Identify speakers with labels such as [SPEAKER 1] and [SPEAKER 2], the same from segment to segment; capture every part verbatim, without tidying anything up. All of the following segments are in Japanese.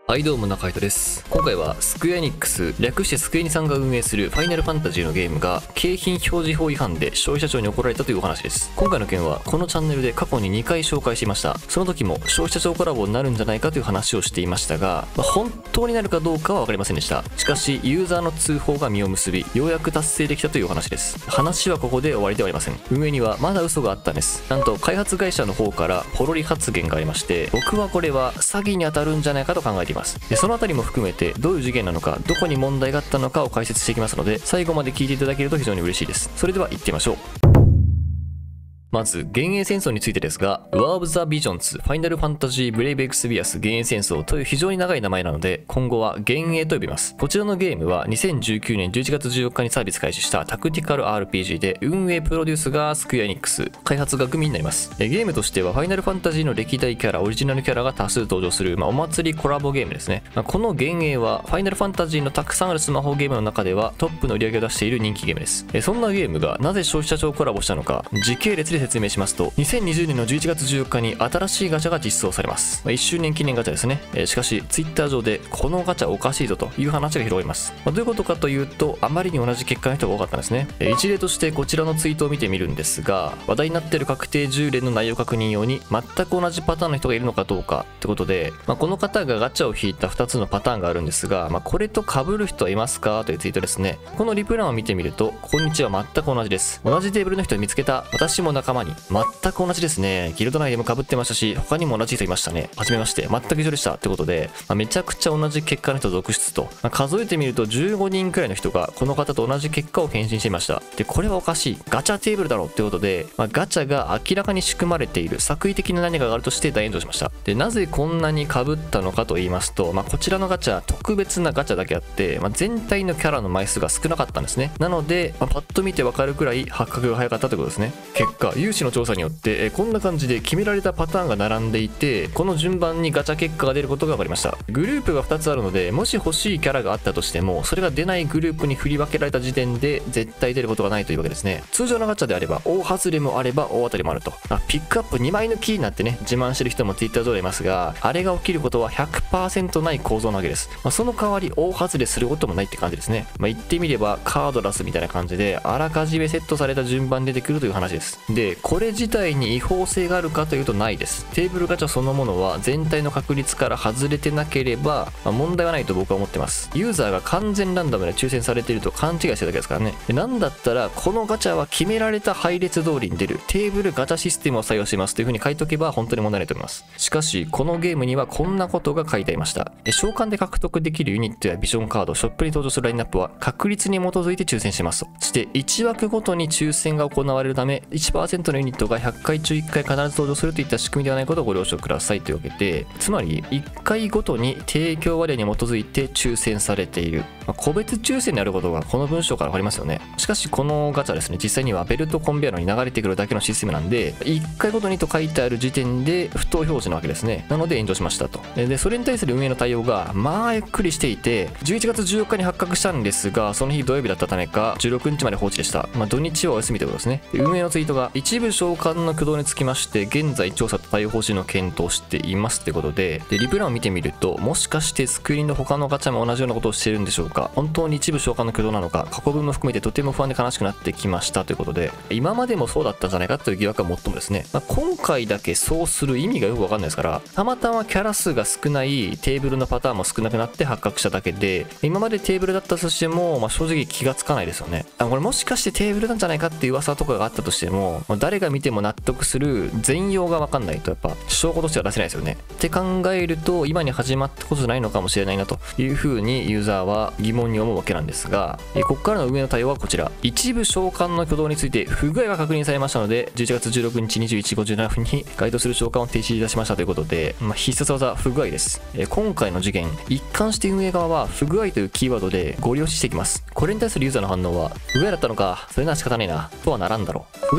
[SPEAKER 1] はいどうも中井です。今回はスクエアエニックス、略してスクエニさんが運営するファイナルファンタジーのゲームが景品表示法違反で消費者庁に怒られたというお話です。今回の件はこのチャンネルで過去ににかい紹介しました。その時も消費者庁コラボになるんじゃないかという話をしていましたが、まあ、本当になるかどうかは分かりませんでした。しかしユーザーの通報が実を結び、ようやく達成できたというお話です。話はここで終わりではありません。運営にはまだ嘘があったんです。なんと開発会社の方からポロリ発言がありまして、僕はこれは詐欺に当たるんじゃないかと考えています。でそのあたりも含めてどういう事件なのか、どこに問題があったのかを解説していきますので、最後まで聞いていただけると非常に嬉しいです。それでは行ってみましょう。まず、幻影戦争についてですが、War of the Visions Final Fantasy Brave Exvius 幻影戦争という非常に長い名前なので、今後は幻影と呼びます。こちらのゲームはにせんじゅうきゅうねんじゅういちがつじゅうよっかにサービス開始したタクティカル アールピージー で、運営プロデュースがスクエアエニックス、開発が組になります。ゲームとしては、ファイナルファンタジーの歴代キャラ、オリジナルキャラが多数登場する、まあ、お祭りコラボゲームですね。まあ、この幻影は、ファイナルファンタジーのたくさんあるスマホゲームの中ではトップの売り上げを出している人気ゲームです。そんなゲームがなぜ消費者庁コラボしたのか、時系列で説明しますと、にせんにじゅうねんのじゅういちがつじゅうよっかに新しいガチャが実装されます。まあ、いっしゅうねん記念ガチャですね。えー、しかし、ツイッター上で、このガチャおかしいぞという話が広がります。まあ、どういうことかというと、あまりに同じ結果の人が多かったんですね。えー、一例としてこちらのツイートを見てみるんですが、話題になっている確定じゅうれんの内容確認用に、全く同じパターンの人がいるのかどうかってことで、まあ、この方がガチャを引いたふたつのパターンがあるんですが、まあ、これと被る人はいますかというツイートですね。このリプランを見てみると、こんにちは、全く同じです。同じテーブルの人を見つけた。私も仲間に。全く同じですね。ギルド内でも被ってましたし、他にも同じ人いましたね。はじめまして。全く一緒でしたってことで、まあ、めちゃくちゃ同じ結果の人続出と、まあ、数えてみるとじゅうごにんくらいの人がこの方と同じ結果を返信していました。で、これはおかしい。ガチャテーブルだろうってことで、まあ、ガチャが明らかに仕組まれている作為的な何かがあるとして大炎上しました。で、なぜこんなに被ったのかと言いますと、まあ、こちらのガチャ、特別なガチャだけあって、まあ、全体のキャラの枚数が少なかったんですね。なので、まあ、パッと見てわかるくらい発覚が早かったということですね。結果、有志の調査によって、えこんな感じで決められたパターンが並んでいて、この順番にガチャ結果が出ることが分かりました。グループがふたつあるので、もし欲しいキャラがあったとしても、それが出ないグループに振り分けられた時点で絶対出ることがないというわけですね。通常のガチャであれば大外れもあれば大当たりもあると、まあ、ピックアップにまい抜きになってね自慢してる人も Twitter 上でいますが、あれが起きることは ひゃくパーセント ない構造なわけです。まあ、その代わり大外れすることもないって感じですね。まあ、言ってみればカードラスみたいな感じであらかじめセットされた順番で出てくるという話です。で、これ自体に違法性があるかというとないです。テーブルガチャそのものは全体の確率から外れてなければ、まあ、問題はないと僕は思ってます。ユーザーが完全ランダムで抽選されていると勘違いしてるだけですからね。なんだったらこのガチャは決められた配列通りに出るテーブルガチャシステムを採用しますという風に書いとけば本当に問題ないと思います。しかしこのゲームにはこんなことが書いてありました。召喚で獲得できるユニットやビジョンカード、ショップに登場するラインナップは確率に基づいて抽選しますと。そしていち枠ごとに抽選が行われるため いちパーセント のユニットがひゃっかい中いっかい必ず登場するといった仕組みではないことをご了承くださいというわけで、つまりいっかいごとに提供割合に基づいて抽選されている、まあ、個別抽選であることがこの文章から分かりますよね。しかしこのガチャですね、実際にはベルトコンベヤーに流れてくるだけのシステムなんで、いっかいごとにと書いてある時点で不当表示なわけですね。なので炎上しましたと。でそれに対する運営の対応がまあゆっくりしていて、じゅういちがつじゅうよっかに発覚したんですが、その日土曜日だったためかじゅうろくにちまで放置でした。まあ、土日はお休みということですね。で運営のツイートが一部召喚の挙動につきまして現在調査と対応方針の検討していますってことで、でリプランを見てみると、もしかしてスクリーンの他のガチャも同じようなことをしているんでしょうか。本当に一部召喚の挙動なのか、過去分も含めてとても不安で悲しくなってきましたということで、今までもそうだったんじゃないかという疑惑は最もですね。まあ、今回だけそうする意味がよくわかんないですから、たまたまキャラ数が少ないテーブルのパターンも少なくなって発覚しただけで、今までテーブルだったとしても、まあ、正直気がつかないですよね。あ、これもしかしてテーブルなんじゃないかっていう噂とかがあったとしても、まあ、誰が見ても納得する全容がわかんないとやっぱ証拠としては出せないですよね。って考えると今に始まったことじゃないのかもしれないなというふうにユーザーは疑問に思うわけなんですが、えここからの運営の対応はこちら。一部召喚の挙動について不具合が確認されましたので、じゅういちがつじゅうろくにちにじゅういちじごじゅうななふんに該当する召喚を停止いたしましたということで、まあ、必殺技不具合です。え今回の事件、一貫して運営側は不具合というキーワードでご利用していきます。これに対するユーザーの反応は、不具合だったのか、それなら仕方ないなとはならんだろう。不具合なの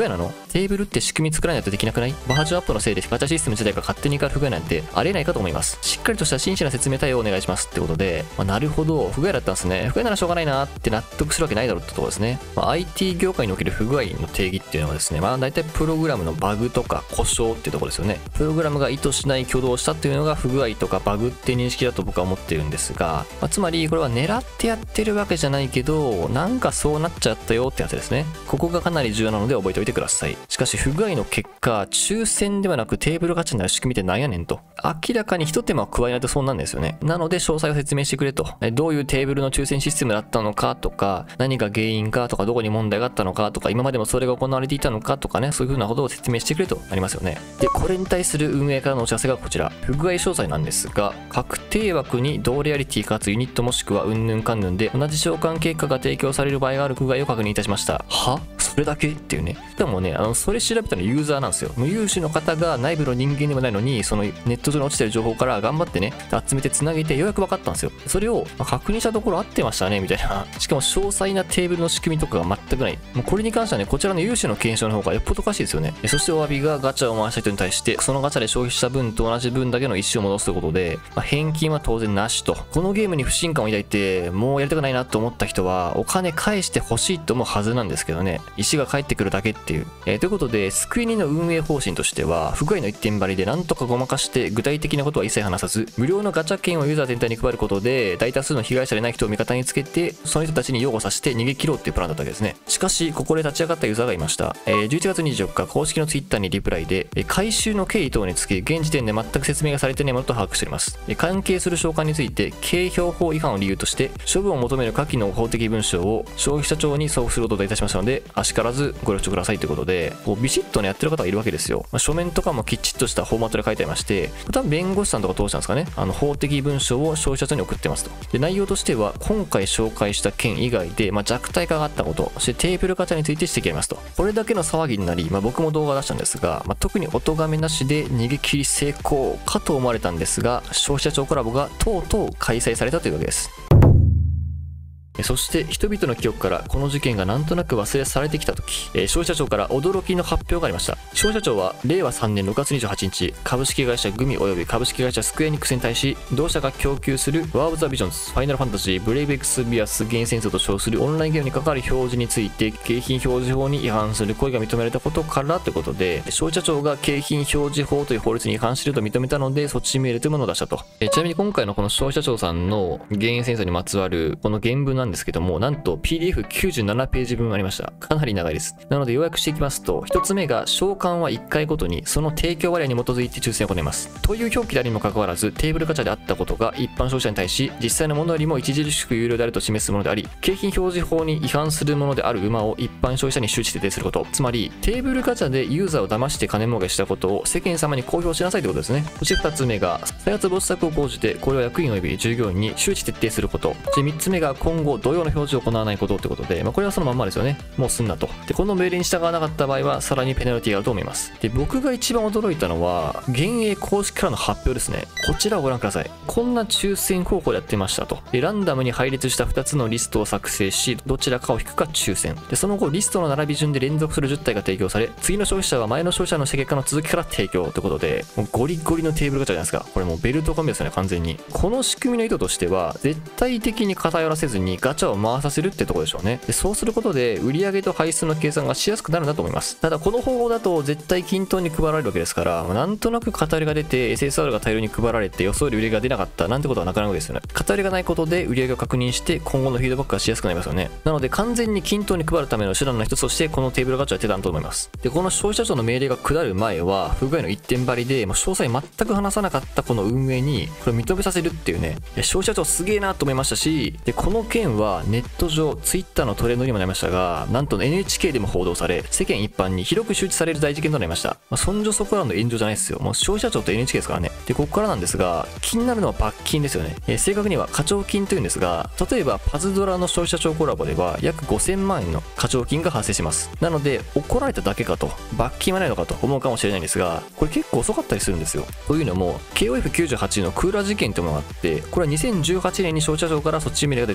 [SPEAKER 1] テーブルって仕組み作らないとできなくない？バージョンアップのせいでガチャシステム自体が勝手に変わる不具合なんてありえないかと思います。しっかりとした真摯な説明対応をお願いしますってことで、まあ、なるほど、不具合だったんですね。不具合ならしょうがないなって納得するわけないだろうってところですね。まあ、アイティー 業界における不具合の定義っていうのはですね、まあ大体プログラムのバグとか故障っていうところですよね。プログラムが意図しない挙動をしたっていうのが不具合とかバグって認識だと僕は思ってるんですが、まあ、つまりこれは狙ってやってるわけじゃないけど、なんかそうなっちゃったよってやつですね。ここがかなり重要なので覚えておいてください。しかし不具合の結果、抽選ではなくテーブルガチャになる仕組みってなんやねんと。明らかに一手間を加えないとそうなんですよね。なので詳細を説明してくれと。どういうテーブルの抽選システムだったのかとか、何が原因かとか、どこに問題があったのかとか、今までもそれが行われていたのかとかね、そういう風なことを説明してくれとなりますよね。で、これに対する運営からのお知らせがこちら。不具合詳細なんですが、確定枠に同レアリティかつユニットもしくはうんぬんかんぬんで同じ召喚結果が提供される場合がある不具合を確認いたしました。は？それだけっていうね。でもね、あの、それ調べたのユーザーなんですよ。無有志の方が内部の人間でもないのに、そのネット上に落ちてる情報から頑張ってね、集めて繋げてようやく分かったんですよ。それを確認したところ合ってましたね、みたいな。しかも詳細なテーブルの仕組みとかが全くない。もうこれに関してはね、こちらの有志の検証の方がよっぽどおかしいですよね。そしてお詫びがガチャを回した人に対して、そのガチャで消費した分と同じ分だけの石を戻すということで、まあ、返金は当然なしと。このゲームに不信感を抱いて、もうやりたくないなと思った人は、お金返してほしいと思うはずなんですけどね。石が返ってくるだけっていう。えー、ということで、スクエニの運営方針としては、不具合の一点張りでなんとかごまかして、具体的なことは一切話さず、無料のガチャ券をユーザー全体に配ることで、大多数の被害者でない人を味方につけて、その人たちに擁護させて逃げ切ろうっていうプランだったわけですね。しかし、ここで立ち上がったユーザーがいました。えー、じゅういちがつにじゅうよっか、公式のツイッターにリプライで、えー、回収の経緯等につき、現時点で全く説明がされていないものと把握しております。えー、関係する召喚について、景品法違反を理由として、処分を求める下記の法的文書を消費者庁に送付することといたしましたので、あしからずご了承くださいということで、こうビシッとね、やってる方がいるわけですよ。まあ、書面とかもきっちりとしたフォーマットで書いてありまして、多分弁護士さんとか通したんですかね。あの、法的文書を消費者庁に送ってますと。で、内容としては、今回紹介した件以外で、まあ、弱体化があったこと、そしてテーブルガチャについて指摘ありますと。これだけの騒ぎになり、まあ、僕も動画を出したんですが、まあ、特にお咎めなしで逃げ切り成功かと思われたんですが、消費者庁コラボがとうとう開催されたというわけです。そして人々の記憶からこの事件がなんとなく忘れ去られてきた時、えー、消費者庁から驚きの発表がありました。消費者庁はれいわさんねんろくがつにじゅうはちにち、株式会社グミ及び株式会社スクエアニックスに対し、同社が供給するワー・オブ・ザ・ビジョンズ、ファイナルファンタジー、ブレイブ・エクス・ビアス・ゲーン戦争と称するオンラインゲームに関わる表示について、景品表示法に違反する行為が認められたことからということで、消費者庁が景品表示法という法律に違反していると認めたので、措置命令というものを出したと。えー、ちなみに今回のこの消費者庁さんのゲーン戦争にまつわるこの原文なんですけども、なんとピーディーエフきゅうじゅうななページ分ありました。かなり長いです。なので要約していきますと、ひとつめが召喚はいっかいごとにその提供割合に基づいて抽選を行います。という表記であるにもかかわらず、テーブルガチャであったことが一般消費者に対し、実際のものよりも著しく有料であると示すものであり、景品表示法に違反するものである馬を一般消費者に周知徹底すること。つまり、テーブルガチャでユーザーを騙して金儲けしたことを世間様に公表しなさいということですね。そしてふたつめが、再発防止策を講じて、これを役員及び従業員に周知徹底すること。そしてみっつめが、今後同様の表示を行わないことということで、まあ、これはそのまんまですよね。もうすんなと。で、この命令に従わなかった場合は、さらにペナルティがあると思います。で、僕が一番驚いたのは、幻影公式からの発表ですね。こちらをご覧ください。こんな抽選方法でやってましたと。で、ランダムに配列したふたつのリストを作成し、どちらかを引くか抽選。で、その後、リストの並び順で連続するじゅったいが提供され、次の消費者は前の消費者のした結果の続きから提供ということで、もうゴリゴリのテーブルガチャじゃないですか。これもうベルトコンビですよね、完全に。この仕組みの意図としては、絶対的に偏らせずにガチャを回させるってところでしょうね。で、そうすることで、売上と配数の計算がしやすくなるんだと思います。ただ、この方法だと絶対均等に配られるわけですから、なんとなく偏りが出て エスエスアール が大量に配られて予想より売り上げが出なかったなんてことはなかなかですよね。偏りがないことで売り上げを確認して今後のフィードバックがしやすくなりますよね。なので完全に均等に配るための手段の一つとしてこのテーブルガチャをやってたんと思います。で、この消費者庁の命令が下る前は不具合の一点張りで、もう詳細全く話さなかったこの運営にこれを認めさせるっていうね、消費者庁すげえなと思いましたし、で、この件はネット上、ツイッターのトレンドにもなりましたが、なんと エヌエイチケー でも報道され、世間一般に広く周知される大事件となりました。まあ、そんじょそこらの炎上じゃないですよ。もう消費者庁と エヌエイチケー ですからね。で、ここからなんですが、気になるのは罰金ですよね。えー、正確には課徴金というんですが、例えばパズドラの消費者庁コラボでは約ごせんまんえんの課徴金が発生します。なので、怒られただけかと、罰金はないのかと思うかもしれないんですが、これ結構遅かったりするんですよ。というのも、ケーオーエフきゅうじゅうはち のクーラー事件というものがあって、これはにせんじゅうはちねんに消費者庁から措置命令が出てました。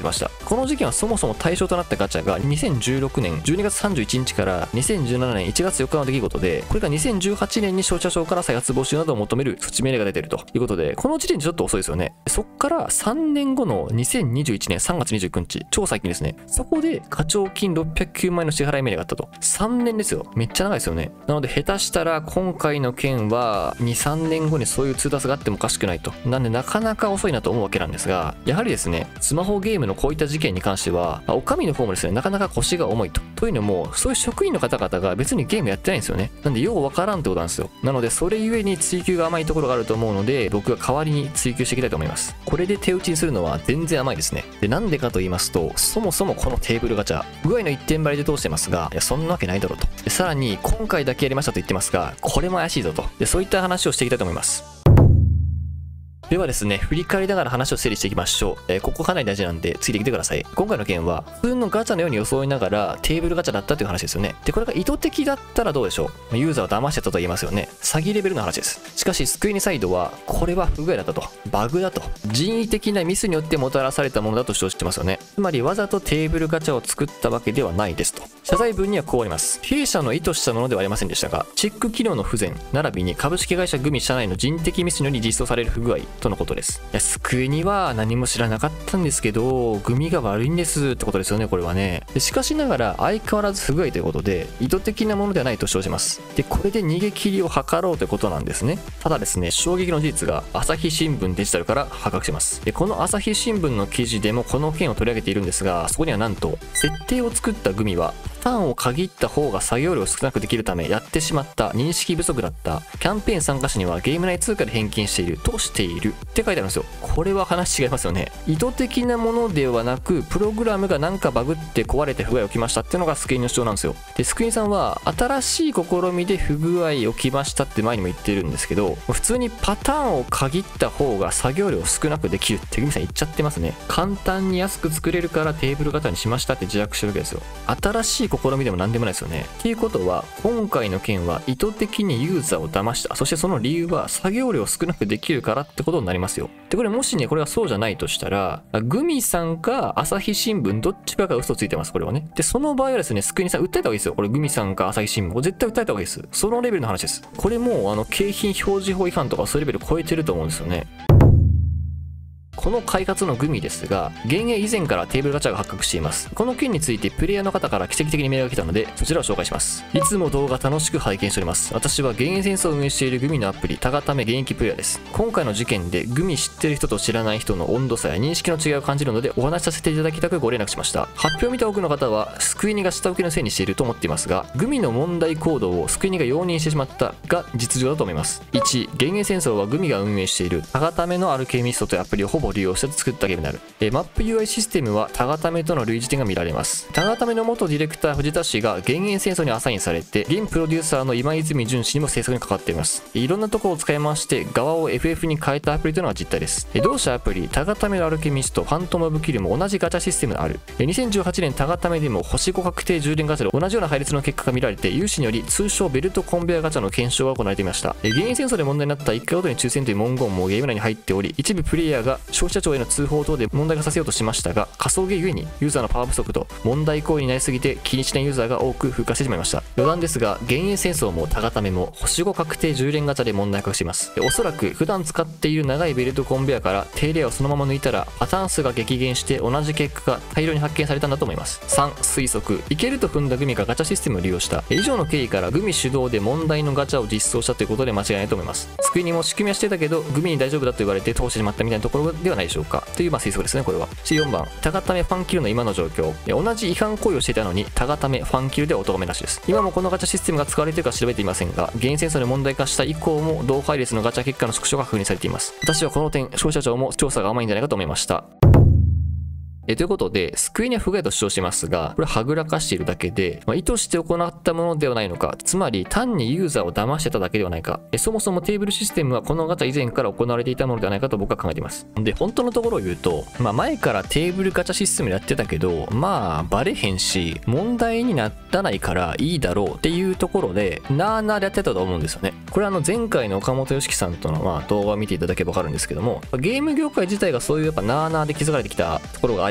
[SPEAKER 1] この事件はそもそも対象となったガチャがにせんじゅうろくねんじゅうにがつさんじゅういちにちからにせんじゅうななねんいちがつよっかの出来事で、これがにせんじゅうはちねんに消費者庁から再発防止などを求める措置命令が出ているということで、この時点でちょっと遅いですよね。そっからさんねんごのにせんにじゅういちねんさんがつにじゅうくにち、超最近ですね。そこで課徴金ろっぴゃくきゅうまんえんの支払い命令があったと。さんねんですよ。めっちゃ長いですよね。なので下手したら今回の件はに、さんねんごにそういう通達があってもおかしくないと。なんでなかなか遅いなと思うわけなんですが、やはりですね、スマホゲームのこういった事件に関しては、お上の方もですね、なかなか腰が重いと。というのも、そういう職員の方々が別にゲームやってないんですよね。なんでようわからんってことなんですよ。なのでそれゆえに追求が甘いところがあると思うので、僕が代わりに追求していきたいと思います。これで手打ちにするのは全然甘いですね。で、なんでかと言いますと、そもそもこのテーブルガチャ、具合の一点張りで通してますが、いや、そんなわけないだろうと。で、さらに、今回だけやりましたと言ってますが、これも怪しいぞと。で、そういった話をしていきたいと思います。ではですね、振り返りながら話を整理していきましょう。えー、ここかなり大事なんで、ついてきてください。今回の件は、普通のガチャのように装いながら、テーブルガチャだったという話ですよね。で、これが意図的だったらどうでしょう。ユーザーを騙してたと言いますよね。詐欺レベルの話です。しかし、スクエニサイドは、これは不具合だったと。バグだと。人為的なミスによってもたらされたものだと主張してますよね。つまり、わざとテーブルガチャを作ったわけではないですと。謝罪文にはこうあります。弊社の意図したものではありませんでしたが、チェック機能の不全、並びに株式会社グミ社内の人的ミスにより実装される不具合とのことです。いや、スクエニは何も知らなかったんですけど、グミが悪いんですってことですよね、これはね。でしかしながら相変わらず不具合ということで、意図的なものではないと主張します。で、これで逃げ切りを図ろうということなんですね。ただですね、衝撃の事実が朝日新聞デジタルから発覚します。で、この朝日新聞の記事でもこの件を取り上げているんですが、そこにはなんと、設定を作ったグミは、パターンを限った方が作業量を少なくできるためやってしまった認識不足だった。キャンペーン参加者にはゲーム内通貨で返金しているとしているって書いてあるんですよ。これは話違いますよね。意図的なものではなく、プログラムがなんかバグって壊れて不具合起きましたっていうのがスクエニの主張なんですよ。で、スクエニさんは新しい試みで不具合起きましたって前にも言ってるんですけど、普通にパターンを限った方が作業量を少なくできるってグミさん言っちゃってますね。簡単に安く作れるからテーブル型にしましたって自白してるわけですよ。新しい試みでも何でもないですよね。っていうことは、今回の件は意図的にユーザーを騙した。そしてその理由は作業量を少なくできるからってことになりますよ。で、これもしね、これがそうじゃないとしたら、グミさんか朝日新聞どっちかが嘘ついてます、これはね。で、その場合はですね、スクエニさん訴えた方がいいですよ。これグミさんか朝日新聞。これ絶対訴えた方がいいです。そのレベルの話です。これもう、あの、景品表示法違反とかそういうレベル超えてると思うんですよね。この開発のグミですが、幻影以前からテーブルガチャが発覚しています。この件についてプレイヤーの方から奇跡的にメールが来たので、そちらを紹介します。いつも動画楽しく拝見しております。私は幻影戦争を運営しているグミのアプリ、タガタメ現役プレイヤーです。今回の事件でグミ知ってる人と知らない人の温度差や認識の違いを感じるので、お話しさせていただきたくご連絡しました。発表を見た多くの方は、スクエニが下請けのせいにしていると思っていますが、グミの問題行動をスクエニが容認してしまったが実情だと思います。いち、幻影戦争はグミが運営しているタガタメのアルケミストというアプリをほぼ利用して作ったゲームになる。えマップ ユーアイ システムはタガタメとの類似点が見られます。タガタメの元ディレクター藤田氏が幻影戦争にアサインされて、現プロデューサーの今泉淳氏にも制作に関わっています。いろんなところを使い回して側を エフエフ に変えたアプリというのが実態です。同社アプリタガタメのアルケミスト、ファントムオブキルも同じガチャシステムがある。にせんじゅうはちねんタガタメでも星ご確定充電ガチャで同じような配列の結果が見られて、有志により通称ベルトコンベアガチャの検証が行われていました。幻影戦争で問題になったいっかいごとに抽選という文言もゲーム内に入っており、一部プレイヤーが消費者庁への通報等で問題化させようとしましたが、仮想ゲーゆえにユーザーのパワー不足と問題行為になりすぎて気にしないユーザーが多く風化してしまいました。余談ですが、幻影戦争もタガタメも星ご確定充電ガチャで問題化しています。おそらく普段使っている長いベルトコンベアから低レアをそのまま抜いたらパターン数が激減して同じ結果が大量に発見されたんだと思います。さん、推測。いけると踏んだグミがガチャシステムを利用した。以上の経緯からグミ主導で問題のガチャを実装したということで間違いないと思います。スクエニも仕組みはしてたけど、グミに大丈夫だと言われて通してしまったみたいなところではないでしょうか。というまあ推測ですね、これは。よんばん、タガタメファンキルの今の状況。同じ違反行為をしていたのに、タガタメファンキルではお咎めなしです。今もこのガチャシステムが使われているか調べていませんが、幻影戦争で問題化した以降も同配列のガチャ結果の縮小が確認されています。私はこの点、消費者庁も調査が甘いんじゃないかと思いました。えということで、救いには不具合と主張していますが、これははぐらかしているだけで、まあ、意図して行ったものではないのか、つまり単にユーザーを騙してただけではないか、えそもそもテーブルシステムはこのガチャ以前から行われていたものではないかと僕は考えています。で、本当のところを言うと、まあ、前からテーブルガチャシステムやってたけど、まあ、バレへんし、問題にならないからいいだろうっていうところで、なーなーでやってたと思うんですよね。これはあの前回の岡本良樹さんとのまあ動画を見ていただければわかるんですけども、ゲーム業界自体がそういうやっぱなーなーで築かれてきたところがあり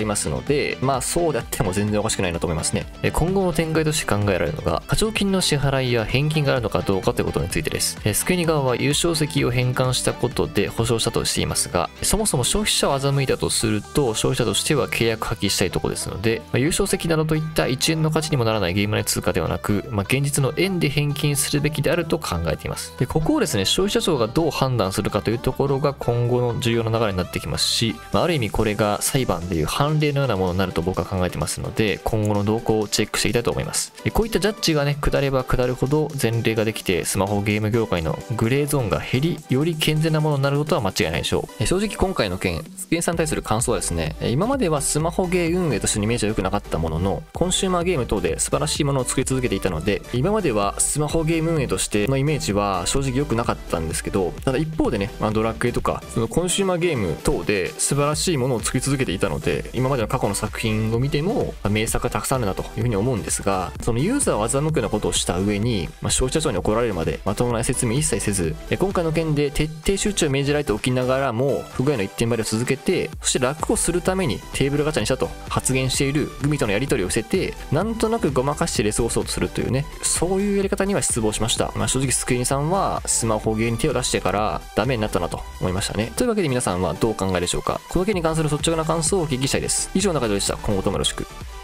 [SPEAKER 1] いますので、まあそうであっても全然おかしくないなと思いますね。今後の展開として考えられるのが、課徴金の支払いや返金があるのかどうかということについてです。スクエニ側は優勝席を返還したことで保証したとしていますが、そもそも消費者を欺いたとすると、消費者としては契約破棄したいところですので、まあ、優勝席などといったいちえんの価値にもならないゲーム内通貨ではなく、まあ、現実の円で返金するべきであると考えています。で、ここをですね、消費者庁がどう判断するかというところが今後の重要な流れになってきますし、まあ、ある意味これが裁判でいう判例のようなものになると僕は考えてますので、今後の動向をチェックしていきたいと思います。で、こういったジャッジがね、下れば下るほど前例ができて、スマホゲーム業界のグレーゾーンが減り、より健全なものになることは間違いないでしょう。正直今回の件、スクエニさんに対する感想はですね、今まではスマホゲー運営としてのイメージは良くなかったものの、コンシューマーゲーム等で素晴らしいものを作り続けていたので、今まではスマホゲーム運営としてのイメージは正直良くなかったんですけど、ただ一方でね、まあ、ドラクエとか、そのコンシューマーゲーム等で素晴らしいものを作り続けていたので、今までの過去の作品を見ても、まあ、名作がたくさんあるなというふうに思うんですが、そのユーザーを欺くようなことをした上に、まあ、消費者庁に怒られるまでまともな説明一切せず、今回の件で徹底集中を命じられておきながらも、不具合の一点張りを続けて、そして楽をするためにテーブルガチャにしたと発言しているグミとのやり取りを伏せて、なんとなくごまかしてレスをそうとするというね、そういうやり方には失望しました。まあ、正直スクエニさんはスマホゲーに手を出してからダメになったなと思いましたね。というわけで皆さんはどうお考えでしょうか。この件に関する率直な感想をお聞きしたいです。以上、中条でした。今後ともよろしく。